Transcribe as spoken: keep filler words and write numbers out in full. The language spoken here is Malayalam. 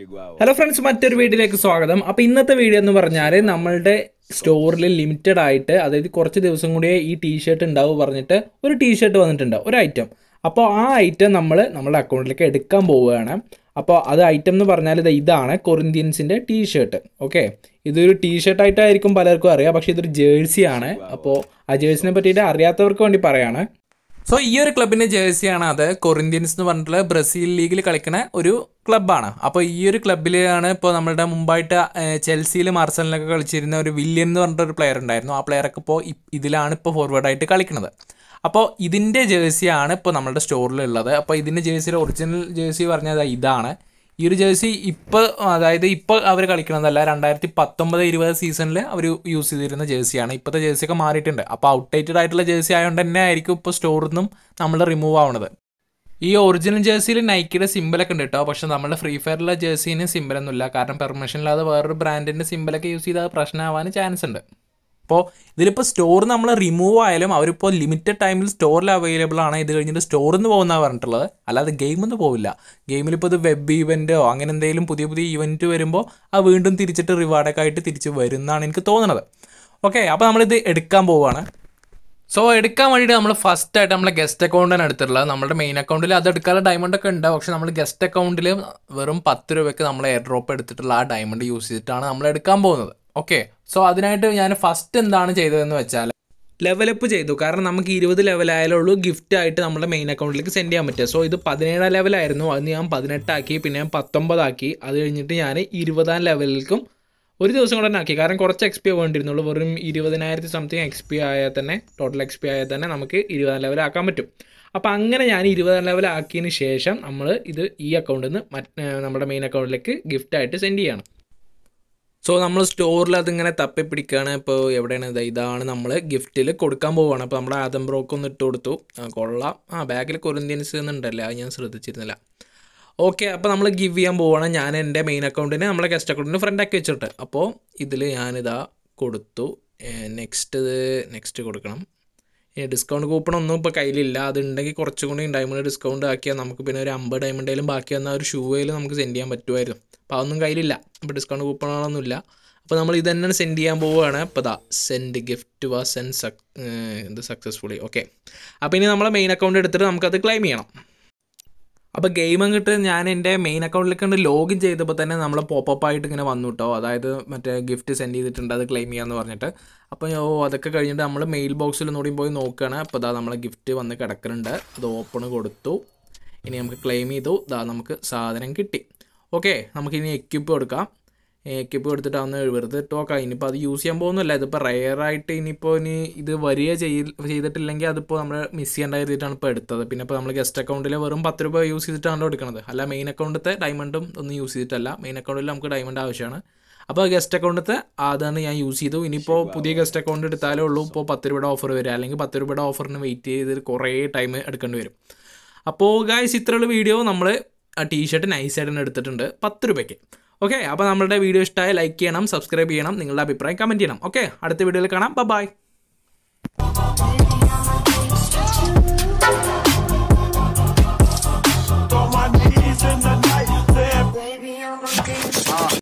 ഹലോ ഫ്രണ്ട്സ്, മറ്റൊരു വീഡിയോയിലേക്ക് സ്വാഗതം. അപ്പോൾ ഇന്നത്തെ വീഡിയോ എന്ന് പറഞ്ഞാൽ നമ്മളുടെ സ്റ്റോറിൽ ലിമിറ്റഡ് ആയിട്ട്, അതായത് കുറച്ച് ദിവസം കൂടിയേ ഈ ടീഷർട്ട് ഉണ്ടാവും പറഞ്ഞിട്ട് ഒരു ടീഷർട്ട് വന്നിട്ടുണ്ട്, ഒരു ഐറ്റം. അപ്പോൾ ആ ഐറ്റം നമ്മൾ നമ്മുടെ അക്കൗണ്ടിലേക്ക് എടുക്കാൻ പോവുകയാണ്. അപ്പോൾ അത് ഐറ്റം എന്ന് പറഞ്ഞാൽ ഇത് ഇതാണ് കൊറിന്ത്യൻസിൻ്റെ ടീഷർട്ട്. ഓക്കെ, ഇതൊരു ടീഷർട്ടായിട്ടായിരിക്കും പലർക്കും അറിയാം, പക്ഷേ ഇതൊരു ജേഴ്സിയാണ്. അപ്പോൾ ആ ജേഴ്സിനെ പറ്റിയിട്ട് അറിയാത്തവർക്ക് വേണ്ടി പറയാണ്. സോ ഈ ഒരു ക്ലബിൻ്റെ ജേഴ്സിയാണ് അത്. കൊറിന്ത്യൻസ് എന്ന് പറഞ്ഞിട്ടുള്ള ബ്രസീൽ ലീഗിൽ കളിക്കുന്ന ഒരു ക്ലബ്ബാണ്. അപ്പോൾ ഈ ഒരു ക്ലബ്ബിലാണ് ഇപ്പോൾ നമ്മളുടെ മുമ്പായിട്ട് ചെൽസിയിലും ആർസണലിലൊക്കെ കളിച്ചിരുന്ന ഒരു വില്യൻ എന്ന് പറഞ്ഞിട്ടൊരു പ്ലെയർ ഉണ്ടായിരുന്നു. ആ പ്ലെയറൊക്കെ ഇപ്പോൾ ഇതിലാണ് ഇപ്പോൾ ഫോർവേഡായിട്ട് കളിക്കുന്നത്. അപ്പോൾ ഇതിൻ്റെ ജേഴ്സിയാണ് ഇപ്പോൾ നമ്മുടെ സ്റ്റോറിലുള്ളത്. അപ്പോൾ ഇതിൻ്റെ ജേഴ്സിയുടെ ഒറിജിനൽ ജേഴ്സി പറഞ്ഞത് ഇതാണ്. ഈ ഒരു ജേഴ്സി ഇപ്പോൾ, അതായത് ഇപ്പോൾ അവർ കളിക്കണതല്ല, രണ്ടായിരത്തി പത്തൊമ്പത് ഇരുപത് സീസണിൽ അവർ യൂസ് ചെയ്തിരുന്ന ജേഴ്സിയാണ്. ഇപ്പോഴത്തെ ജേഴ്സിയൊക്കെ മാറിയിട്ടുണ്ട്. അപ്പോൾ ഔട്ട്ഡേറ്റഡ് ആയിട്ടുള്ള ജേഴ്സി ആയതുകൊണ്ട് തന്നെ ആയിരിക്കും ഇപ്പോൾ സ്റ്റോറിൽ നിന്നും നമ്മൾ റിമൂവ് ആവുന്നത്. ഈ ഒറിജിനൽ ജേഴ്സിയിൽ നൈക്കിയുടെ സിമ്പിളൊക്കെ ഉണ്ട് കേട്ടോ, പക്ഷേ നമ്മുടെ ഫ്രീ ഫയറിലെ ജേഴ്സിന് സിമ്പിളൊന്നുമില്ല. കാരണം പെർമിഷൻ ഇല്ലാതെ വേറൊരു ബ്രാൻഡിൻ്റെ സിമ്പിളൊക്കെ യൂസ് ചെയ്താൽ പ്രശ്നമാവാൻ ചാൻസ് ഉണ്ട്. അപ്പോൾ ഇതിലിപ്പോൾ സ്റ്റോർ നമ്മൾ റിമൂവ് ആയാലും അവരിപ്പോൾ ലിമിറ്റഡ് ടൈമിൽ സ്റ്റോറിൽ അവൈലബിൾ ആണ്. ഇത് കഴിഞ്ഞിട്ട് സ്റ്റോറിൽ നിന്ന് പോകുന്നതാണ് പറഞ്ഞിട്ടുള്ളത്, അല്ലാതെ ഗെയിമിൽ നിന്ന് പോവില്ല. ഗെയിമിലിപ്പോൾ ഇത് വെബ് ഈവൻറ്റോ അങ്ങനെ എന്തെങ്കിലും പുതിയ പുതിയ ഈവൻറ്റ് വരുമ്പോൾ അത് വീണ്ടും തിരിച്ചിട്ട് റിവാർഡൊക്കെ ആയിട്ട് തിരിച്ച് വരുന്നതാണ് എനിക്ക് തോന്നുന്നത്. ഓക്കെ, അപ്പോൾ നമ്മളിത് എടുക്കാൻ പോവുകയാണ്. സോ എടുക്കാൻ വേണ്ടിയിട്ട് നമ്മൾ ഫസ്റ്റായിട്ട് നമ്മളെ ഗസ്റ്റ് അക്കൗണ്ടാണ് എടുത്തിട്ടുള്ളത്. നമ്മുടെ മെയിൻ അക്കൗണ്ടിൽ അത് എടുക്കാനുള്ള ഡയമണ്ട് ഒക്കെ ഉണ്ട്, പക്ഷേ നമ്മൾ ഗസ്റ്റ് അക്കൗണ്ടിൽ വെറും പത്ത് രൂപയ്ക്ക് നമ്മൾ എയർ ഡ്രോപ്പ് എടുത്തിട്ടുള്ള ആ ഡയമണ്ട് യൂസ് ചെയ്തിട്ടാണ് നമ്മൾ എടുക്കാൻ പോകുന്നത്. ഓക്കെ, സോ അതിനായിട്ട് ഞാൻ ഫസ്റ്റ് എന്താണ് ചെയ്തതെന്ന് വെച്ചാൽ ലെവലപ്പ് ചെയ്തു. കാരണം നമുക്ക് ഇരുപത് ലെവലായാലുള്ളൂ ഗിഫ്റ്റ് ആയിട്ട് നമ്മുടെ മെയിൻ അക്കൗണ്ടിലേക്ക് സെൻഡ് ചെയ്യാൻ പറ്റുക. സോ ഇത് പതിനേഴാം ലെവലായിരുന്നു, അത് ഞാൻ പതിനെട്ടാക്കി, പിന്നെ ഞാൻ പത്തൊമ്പതാക്കി. അത് കഴിഞ്ഞിട്ട് ഞാൻ ഇരുപതാം ലെവലിലേക്കും ഒരു ദിവസം കൂടെ തന്നെ ആക്കി. കാരണം കുറച്ച് എക്സ് പി വേണ്ടിയിരുന്നുള്ളൂ. വെറും ഇരുപതിനായിരത്തി സംതിങ് എക്സ് പി ആയാൽ തന്നെ, ടോട്ടൽ എക്സ് പി ആയാൽ തന്നെ നമുക്ക് ഇരുപതാം ലെവലാക്കാൻ പറ്റും. അപ്പോൾ അങ്ങനെ ഞാൻ ഇരുപതാം ലെവലാക്കിയതിന് ശേഷം നമ്മൾ ഇത് ഈ അക്കൗണ്ടിൽ നിന്ന് മറ്റ് നമ്മുടെ മെയിൻ അക്കൗണ്ടിലേക്ക് ഗിഫ്റ്റായിട്ട് സെൻഡ് ചെയ്യണം. സോ നമ്മൾ സ്റ്റോറിൽ അതിങ്ങനെ തപ്പിപ്പിടിക്കുകയാണ്. ഇപ്പോൾ എവിടെയാണ് ഇത്, ഇതാണ് നമ്മൾ ഗിഫ്റ്റിൽ കൊടുക്കാൻ പോവുകയാണ്. അപ്പോൾ നമ്മുടെ ആദം ബ്രോക്ക് ഒന്ന് ഇട്ട് കൊടുത്തു. കൊള്ളാം. ആ ബാക്കിൽ കൊറിന്ത്യൻസ് എന്നുണ്ടല്ലേ, അത് ഞാൻ ശ്രദ്ധിച്ചിരുന്നില്ല. ഓക്കെ, അപ്പോൾ നമ്മൾ ഗിവ് ചെയ്യാൻ പോവുകയാണ്. ഞാൻ എൻ്റെ മെയിൻ അക്കൗണ്ടിന് നമ്മളെ ഗസ്റ്റ് അക്കൗണ്ടിന് ഫ്രണ്ടാക്കി വെച്ചിട്ട്, അപ്പോൾ ഇതിൽ ഞാനിതാ കൊടുത്തു. നെക്സ്റ്റ് നെക്സ്റ്റ് കൊടുക്കണം. ഡിസ്കൗണ്ട് കൂപ്പൺ ഒന്നും ഇപ്പോൾ കയ്യിലില്ല. അതുണ്ടെങ്കിൽ കുറച്ചും കൂടി ഡയമണ്ട് ഡിസ്കൗണ്ട് ആക്കിയാൽ നമുക്ക് പിന്നെ ഒരു അമ്പത് ഡയമണ്ടേലും ബാക്കി വന്നാൽ ഒരു ഷൂയിലും നമുക്ക് സെൻഡ് ചെയ്യാൻ പറ്റുമായിരുന്നു. അപ്പോൾ അതൊന്നും കയ്യിലില്ല. അപ്പോൾ ഡിസ്കൗണ്ട് കൂപ്പണുകളൊന്നുമില്ല. അപ്പോൾ നമ്മൾ ഇത് തന്നെ സെൻഡ് ചെയ്യാൻ പോവുകയാണ്. അപ്പോൾ ഇതാ സെൻഡ് ഗിഫ്റ്റ് വാസ് സെൻഡ് സക് ഇത് സക്സസ്ഫുള്ളി. ഓക്കെ, അപ്പോൾ ഇനി നമ്മളെ മെയിൻ അക്കൗണ്ട് എടുത്തിട്ട് നമുക്കത് ക്ലെയിം ചെയ്യണം. അപ്പോൾ ഗെയിം അങ്ങോട്ട് ഞാൻ എൻ്റെ മെയിൻ അക്കൗണ്ടിലേക്ക് കണ്ട് ലോഗിൻ ചെയ്തപ്പോൾ തന്നെ നമ്മൾ പോപ്പപ്പ് ആയിട്ട് ഇങ്ങനെ വന്നു കേട്ടോ. അതായത് മറ്റേ ഗിഫ്റ്റ് സെൻഡ് ചെയ്തിട്ടുണ്ട്, അത് ക്ലെയിം ചെയ്യാമെന്ന് പറഞ്ഞിട്ട്. അപ്പോൾ ഓ അതൊക്കെ കഴിഞ്ഞിട്ട് നമ്മൾ മെയിൽ ബോക്സിൽ ഒന്നുകൂടി പോയി നോക്കുകയാണ്. അപ്പോൾ ഇതാ നമ്മളെ ഗിഫ്റ്റ് വന്ന് കിടക്കുന്നുണ്ട്. അത് ഓപ്പൺ കൊടുത്തു. ഇനി നമുക്ക് ക്ലെയിം ചെയ്തു. ഇതാ നമുക്ക് സാധനം കിട്ടി. ഓക്കെ, നമുക്കിനി എക്യുപ്പ് കൊടുക്കാം. എക്യുപ്പ് കൊടുത്തിട്ട് അന്ന് വെറുതെ ഇട്ട് നോക്കാം. ഇനിയിപ്പോൾ അത് യൂസ് ചെയ്യാൻ പോകുന്നില്ല. ഇതിപ്പോൾ റെയറായിട്ട് ഇനിയിപ്പോൾ ഇനി ഇത് വരിക ചെയ്തിട്ടില്ലെങ്കിൽ അതിപ്പോൾ നമ്മൾ മിസ് ചെയ്യേണ്ട കരുതിയിട്ടാണ് ഇപ്പോൾ എടുത്തത്. പിന്നെ ഇപ്പോൾ നമ്മൾ ഗസ്റ്റ് അക്കൗണ്ടിൽ വെറും പത്ത് രൂപ യൂസ് ചെയ്തിട്ടാണല്ലോ എടുക്കുന്നത്, അല്ല മെയിൻ അക്കൗണ്ടിലത്തെ ഡയമണ്ടും ഒന്നും യൂസ് ചെയ്തിട്ടല്ല. മെയിൻ അക്കൗണ്ടിൽ നമുക്ക് ഡയമണ്ട് ആവശ്യമാണ്. അപ്പോൾ ഗസ്റ്റ് അക്കൗണ്ടിലത്തെ അതാണ് ഞാൻ യൂസ് ചെയ്തു. ഇനിയിപ്പോൾ പുതിയ ഗസ്റ്റ് അക്കൗണ്ട് എടുത്താലേ ഉള്ളൂ ഇപ്പോൾ പത്ത് രൂപയുടെ ഓഫർ വരിക, അല്ലെങ്കിൽ പത്ത് രൂപയുടെ ഓഫറിന് വെയിറ്റ് ചെയ്ത് കുറേ ടൈം എടുക്കേണ്ടി വരും. അപ്പോൾ ഗായ്സ്, ഇത്രയുള്ള വീഡിയോ നമ്മൾ ആ ടീഷർട്ട് നൈസായിട്ട് തന്നെ എടുത്തിട്ടുണ്ട് പത്ത് രൂപയ്ക്ക്. ഓക്കെ, അപ്പോൾ നമ്മുടെ വീഡിയോ ഇഷ്ടമായി ലൈക്ക് ചെയ്യണം, സബ്സ്ക്രൈബ് ചെയ്യണം, നിങ്ങളുടെ അഭിപ്രായം കമൻറ്റ് ചെയ്യണം. ഓക്കെ, അടുത്ത വീഡിയോയിൽ കാണാം. ബൈ.